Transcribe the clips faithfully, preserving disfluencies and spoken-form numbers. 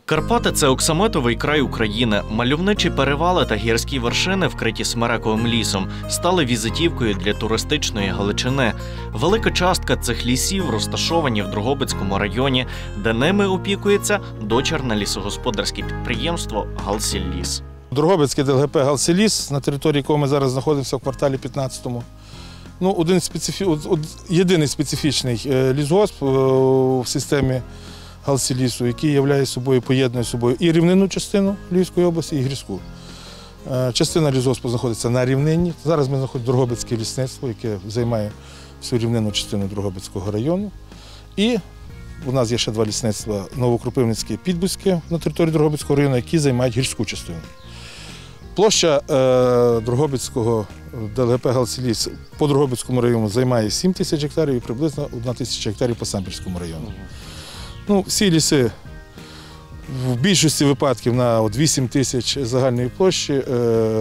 Карпати – це оксамитовий край України. Мальовничі перевали та гірські вершини, вкриті смерековим лісом, стали візитівкою для туристичної Галичини. Велика частка цих лісів розташовані в Дрогобицькому районі, де ними опікується дочірне лісогосподарське підприємство «Галсілліс». Дрогобицьке ДЛГП «Галсілліс», на території якого ми зараз знаходимося в кварталі п'ятнадцятому. Ну, один специфі... єдиний специфічний лісгосп в системі Галсіллісу, який являє собою, поєднує собою і рівнинну частину Львівської області, і гірську. Частина лісгоспу знаходиться на рівнині. Зараз ми знаходимо Дрогобицьке лісництво, яке займає всю рівнинну частину Дрогобицького району. І у нас є ще два лісництва – Новокропивницьке і Підбузьке на території Дрогобицького району, які займають гірську частину. Площа е, Дрогобицького ДЛГП «Галсілліс» по Дрогобицькому району займає сім тисяч гектарів і приблизно одна тисяча гектарів по Самбірському району. Ну, всі ліси в більшості випадків на вісім тисяч загальної площі, е,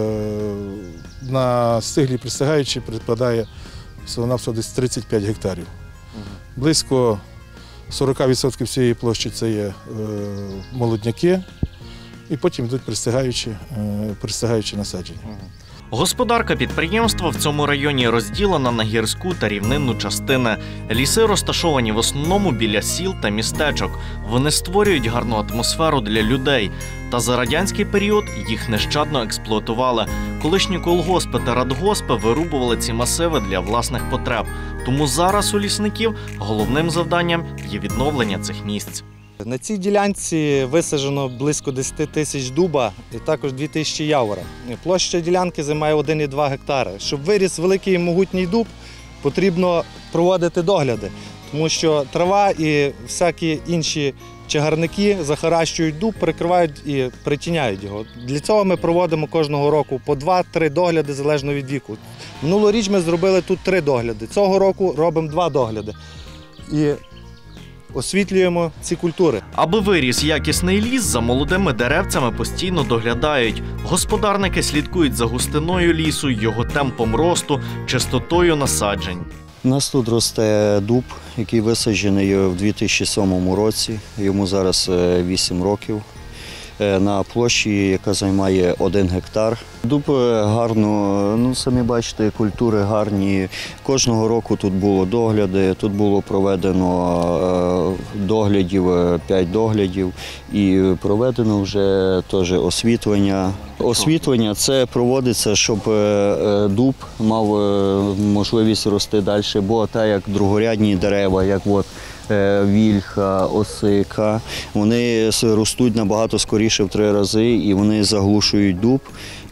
на стиглі присягаючі припадає всього-навсього десь тридцять п'ять гектарів. Близько сорок відсотків цієї площі – це є е, молодняки, і потім йдуть присягаючі, е, присягаючі насадження. Господарка підприємства в цьому районі розділена на гірську та рівнинну частини. Ліси розташовані в основному біля сіл та містечок. Вони створюють гарну атмосферу для людей. Та за радянський період їх нещадно експлуатували. Колишні колгоспи та радгоспи вирубували ці масиви для власних потреб. Тому зараз у лісників головним завданням є відновлення цих місць. На цій ділянці висаджено близько десять тисяч дуба і також дві тисячі явора. Площа ділянки займає один цілих два гектари. Щоб виріс великий і могутній дуб, потрібно проводити догляди, тому що трава і всякі інші чагарники захаращують дуб, перекривають і притіняють його. Для цього ми проводимо кожного року по два-три догляди, залежно від віку. Минулоріч ми зробили тут три догляди, цього року робимо два догляди. І освітлюємо ці культури. Аби виріс якісний ліс, за молодими деревцями постійно доглядають. Господарники слідкують за густиною лісу, його темпом росту, чистотою насаджень. У нас тут росте дуб, який висаджений в дві тисячі сьомому році. Йому зараз вісім років. На площі, яка займає один гектар. Дуб гарно, ну самі бачите, культури гарні. Кожного року тут було догляди, тут було проведено доглядів, п'ять доглядів і проведено вже теж освітлення. Освітлення це проводиться, щоб дуб мав можливість рости далі, бо так як другорядні дерева, як от вільха, осика, вони ростуть набагато скоріше в три рази і вони заглушують дуб.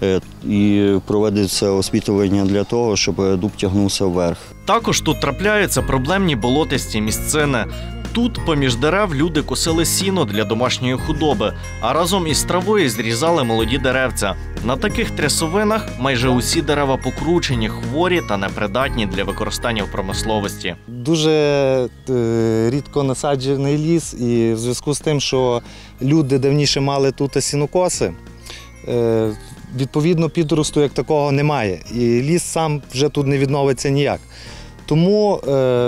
І проводиться освітлення для того, щоб дуб тягнувся вверх. Також тут трапляються проблемні болотисті місцини. Тут поміж дерев люди косили сіно для домашньої худоби, а разом із травою зрізали молоді деревця. На таких трясовинах майже усі дерева покручені, хворі та непридатні для використання в промисловості. Дуже рідко насаджений ліс, і в зв'язку з тим, що люди давніше мали тут сінокоси, відповідно підросту як такого немає. І ліс сам вже тут не відновиться ніяк. Тому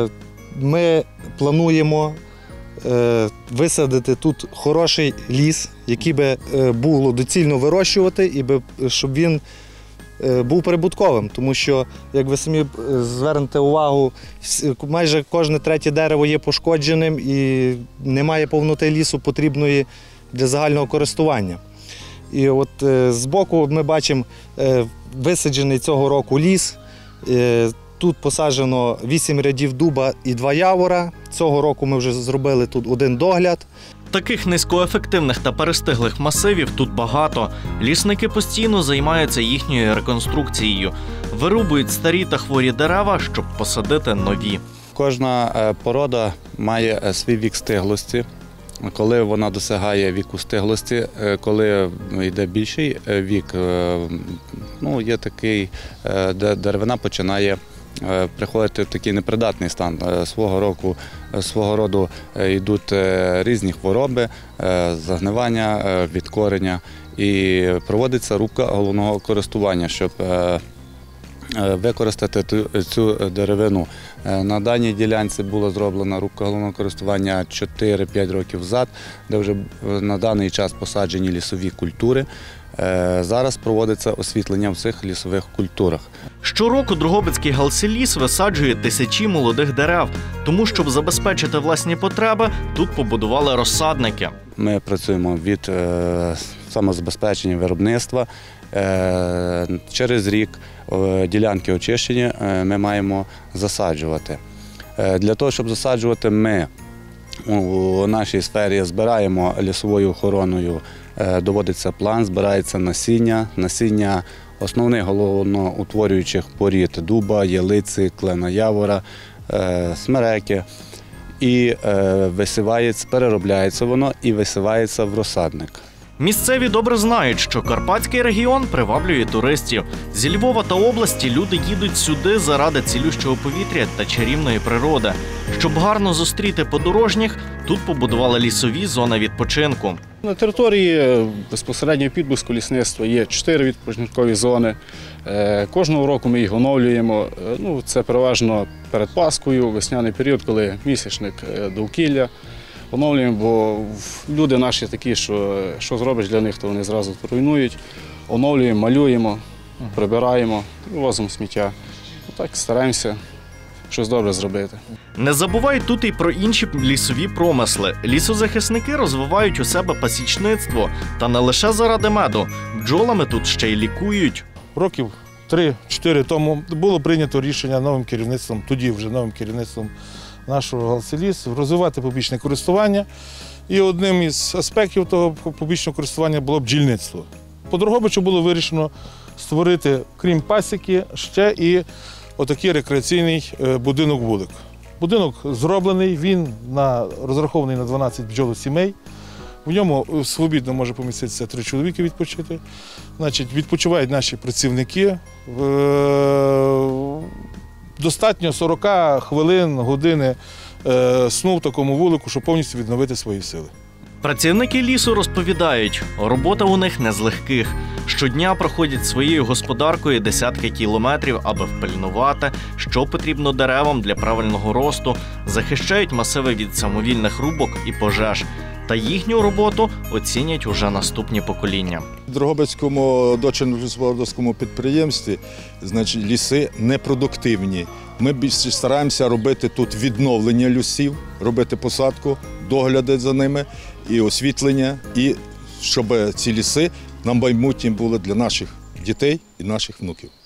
ми плануємо висадити тут хороший ліс, який би було доцільно вирощувати, і щоб він був прибутковим. Тому що, як ви самі звернете увагу, майже кожне третє дерево є пошкодженим і немає повноти лісу, потрібної для загального користування. І от збоку ми бачимо висаджений цього року ліс. Тут посаджено вісім рядів дуба і два явора. Цього року ми вже зробили тут один догляд. Таких низькоефективних та перестиглих масивів тут багато. Лісники постійно займаються їхньою реконструкцією. Вирубують старі та хворі дерева, щоб посадити нові. Кожна порода має свій вік стиглості. Коли вона досягає віку стиглості, коли йде більший вік, ну, є такий, де деревина починає приходити в такий непридатний стан. Свого року, свого роду йдуть різні хвороби, загнивання, відкорення і проводиться рубка головного користування, щоб використати ту- цю деревину. Е, На даній ділянці була зроблена рубка головного користування чотири-п'ять років назад, де вже на даний час посаджені лісові культури. Е, Зараз проводиться освітлення в цих лісових культурах. Щороку Дрогобицький галсіліс висаджує тисячі молодих дерев, тому, щоб забезпечити власні потреби, тут побудували розсадники. Ми працюємо від е, самозабезпечення виробництва. Е, Через рік е, ділянки очищені е, ми маємо засаджувати. Е, Для того, щоб засаджувати, ми у нашій сфері збираємо лісовою охороною, е, доводиться план, збирається насіння, насіння основних головноутворюючих порід дуба, ялиці, клена явора, е, смереки. І е, висівається, переробляється воно і висівається в розсадник. Місцеві добре знають, що Карпатський регіон приваблює туристів. Зі Львова та області люди їдуть сюди заради цілющого повітря та чарівної природи. Щоб гарно зустріти подорожніх, тут побудували лісові зони відпочинку. На території безпосередньо підбузку лісництва є чотири відпочинкові зони. Е, Кожного року ми їх оновлюємо. Е, Ну, це переважно перед Паскою, весняний період, коли місячник е, довкілля. Оновлюємо, бо люди наші такі, що що зробиш для них, то вони зразу руйнують. Оновлюємо, малюємо, прибираємо, вивозимо сміття. Так стараємося щось добре зробити. Не забувають тут і про інші лісові промисли. Лісозахисники розвивають у себе пасічництво. Та не лише заради меду. Бджолами тут ще й лікують. Років три-чотири тому було прийнято рішення новим керівництвом, тоді вже новим керівництвом нашого галсіліс, розвивати побічне користування. І одним із аспектів того побічного користування було бджільництво. По Дрогобичу було вирішено створити, крім пасіки, ще і отакий рекреаційний будинок вулик. Будинок зроблений, він на, розрахований на дванадцять бджолосімей. В ньому свобідно може поміститися три чоловіки відпочити. Значить, відпочивають наші працівники. Достатньо сорок хвилин, години сну в такому вулику, щоб повністю відновити свої сили. Працівники лісу розповідають, робота у них не з легких. Щодня проходять своєю господаркою десятки кілометрів, аби впильнувати, що потрібно деревам для правильного росту, захищають масиви від самовільних рубок і пожеж. Та їхню роботу оцінять уже наступні покоління. В Дрогобицькому дочерно-господарському підприємстві, значить, ліси непродуктивні. Ми більше стараємося робити тут відновлення лісів, робити посадку, догляди за ними і освітлення, і щоб ці ліси на майбутнє були для наших дітей і наших внуків.